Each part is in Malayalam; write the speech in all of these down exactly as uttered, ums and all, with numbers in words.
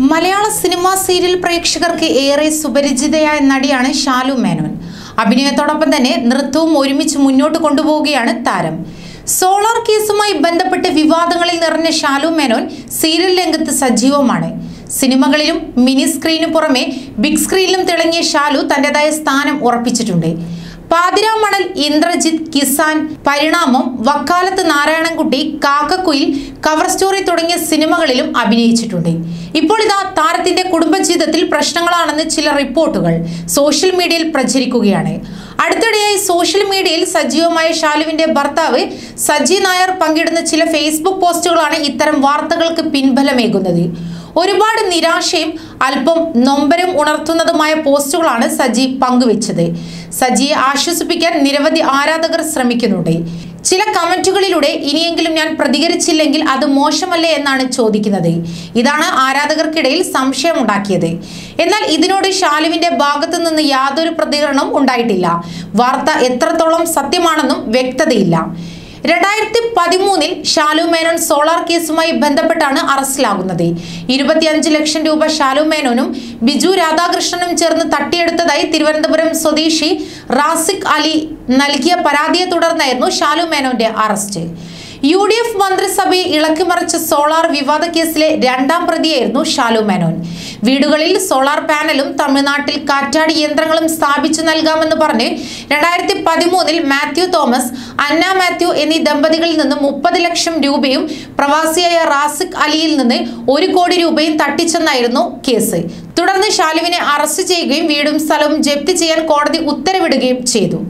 മലയാള സിനിമാ സീരിയൽ പ്രേക്ഷകർക്ക് ഏറെ സുപരിചിതയായ നടിയാണ് ശാലു മേനോൻ. അഭിനയത്തോടൊപ്പം തന്നെ നൃത്തവും ഒരുമിച്ച് മുന്നോട്ട് കൊണ്ടുപോവുകയാണ് താരം. സോളാർ കേസുമായി ബന്ധപ്പെട്ട് വിവാദങ്ങളിൽ നിറഞ്ഞ ശാലു മേനോൻ സീരിയൽ രംഗത്ത് സജീവമാണ്. സിനിമകളിലും മിനി സ്ക്രീനു പുറമെ ബിഗ് സ്ക്രീനിലും തിളങ്ങിയ ശാലു തന്റേതായ സ്ഥാനം ഉറപ്പിച്ചിട്ടുണ്ട്. പാതിരാമണൽ, ഇന്ദ്രജിത്ത്, കിസാൻ, പരിണാമം, വക്കാലത്ത് നാരായണൻകുട്ടി, കാക്കക്കുയിൽ, കവർ സ്റ്റോറി തുടങ്ങിയ സിനിമകളിലും അഭിനയിച്ചിട്ടുണ്ട്. ഇപ്പോൾ ഇതാ താരത്തിന്റെ കുടുംബജീവിതത്തിൽ പ്രശ്നങ്ങളാണെന്ന് ചില റിപ്പോർട്ടുകൾ സോഷ്യൽ മീഡിയയിൽ പ്രചരിക്കുകയാണ്. അടുത്തിടെയായി സോഷ്യൽ മീഡിയയിൽ സജീവമായ ശാലുവിന്റെ ഭർത്താവ് സജി നായർ പങ്കിടുന്ന ചില ഫേസ്ബുക്ക് പോസ്റ്റുകളാണ് ഇത്തരം വാർത്തകൾക്ക് പിൻബലമേകുന്നത്. ഒരുപാട് നിരാശയും അല്പം നൊമ്പരം ഉണർത്തുന്നതുമായ പോസ്റ്റുകളാണ് സജി പങ്കുവെച്ചത്. സജിയെ ആശ്വസിപ്പിക്കാൻ നിരവധി ആരാധകർ ശ്രമിക്കുന്നുണ്ട്. ചില കമന്റുകളിലൂടെ ഇനിയെങ്കിലും ഞാൻ പ്രതികരിച്ചില്ലെങ്കിൽ അത് മോശമല്ലേ എന്നാണ് ചോദിക്കുന്നത്. ഇതാണ് ആരാധകർക്കിടയിൽ സംശയമുണ്ടാക്കിയത്. എന്നാൽ ഇതിനോട് ശാലുവിന്റെ ഭാഗത്തു നിന്ന് യാതൊരു പ്രതികരണവും ഉണ്ടായിട്ടില്ല. വാർത്ത എത്രത്തോളം സത്യമാണെന്നും വ്യക്തതയില്ല. രണ്ടായിരത്തി പതിമൂന്നിൽ ശാലു മേനോൻ സോളാർ കേസുമായി ബന്ധപ്പെട്ടാണ് അറസ്റ്റിലാകുന്നത്. ഇരുപത്തിയഞ്ച് ലക്ഷം രൂപ ശാലു മേനോനും ബിജു രാധാകൃഷ്ണനും ചേർന്ന് തട്ടിയെടുത്തതായി തിരുവനന്തപുരം സ്വദേശി റാസിഖ് അലി നൽകിയ പരാതിയെ തുടർന്നായിരുന്നു ശാലു മേനോന്റെ അറസ്റ്റ്. യു ഡി എഫ് മന്ത്രിസഭയെ ഇളക്കിമറിച്ച സോളാർ വിവാദ കേസിലെ രണ്ടാം പ്രതിയായിരുന്നു ശാലു മേനോൻ. വീടുകളിൽ സോളാർ പാനലും തമിഴ്നാട്ടിൽ കാറ്റാടി യന്ത്രങ്ങളും സ്ഥാപിച്ചു നൽകാമെന്ന് പറഞ്ഞ് രണ്ടായിരത്തി പതിമൂന്നിൽ മാത്യു തോമസ്, അന്ന മാത്യു എന്നീ ദമ്പതികളിൽ നിന്ന് മുപ്പത് ലക്ഷം രൂപയും പ്രവാസിയായ റാസിഖ് അലിയിൽ നിന്ന് ഒരു കോടി രൂപയും തട്ടിച്ചെന്നായിരുന്നു കേസ്. തുടർന്ന് ശാലുവിനെ അറസ്റ്റ് ചെയ്യുകയും വീടും സ്ഥലവും ജപ്തി ചെയ്യാൻ കോടതി ഉത്തരവിടുകയും ചെയ്തു.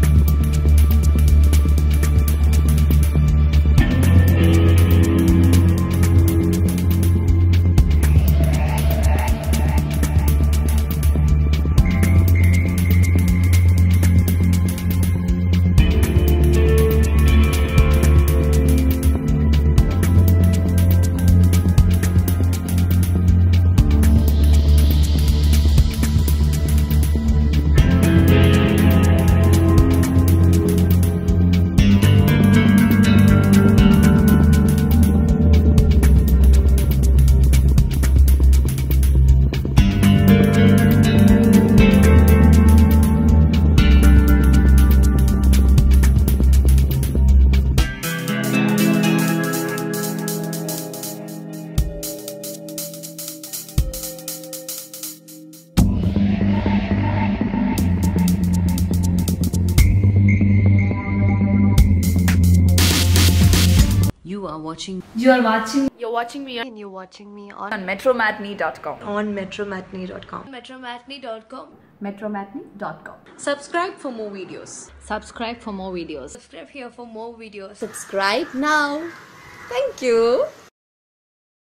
You are watching. You are watching. You're watching me. And you're watching me on, On metromatney dot com. on metromatney dot com. metromatney dot com. metromatney dot com. Subscribe for more videos. Subscribe for more videos. Subscribe here for more videos. Subscribe now. Thank you.